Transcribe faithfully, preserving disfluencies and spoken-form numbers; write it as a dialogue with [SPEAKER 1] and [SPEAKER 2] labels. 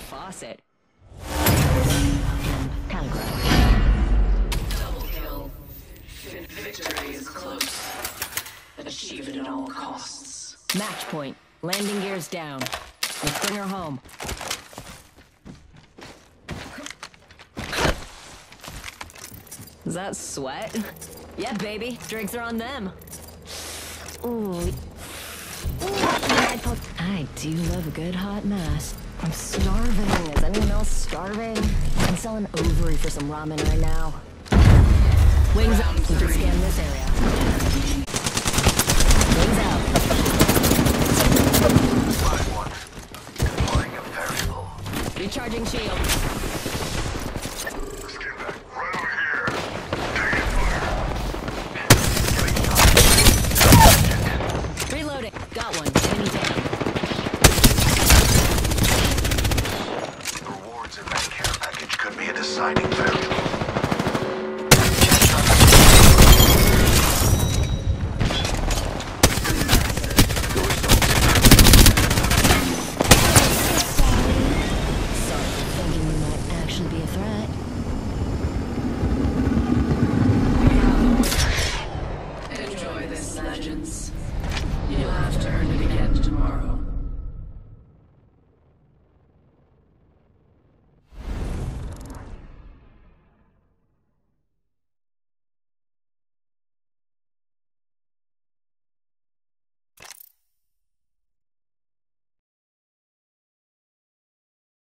[SPEAKER 1] faucet. Kind of gross.
[SPEAKER 2] Double kill. Victory is close. Achieve it at all costs.
[SPEAKER 1] Match point. Landing gears down. Let's bring her home. Is that sweat? Yeah, baby. Drinks are on them. Ooh. Ooh. I do love a good hot mess. I'm starving. Is anyone else starving? I'm selling ovary for some ramen right now. Wings up. We can scan this area. Wings out.
[SPEAKER 3] five one. Deploying a variable.
[SPEAKER 1] Recharging shield.
[SPEAKER 3] Let's get back right over here. Taking fire.
[SPEAKER 1] Reloading. Got one. Enemy down.
[SPEAKER 3] Rewards in that care package could be a deciding factor.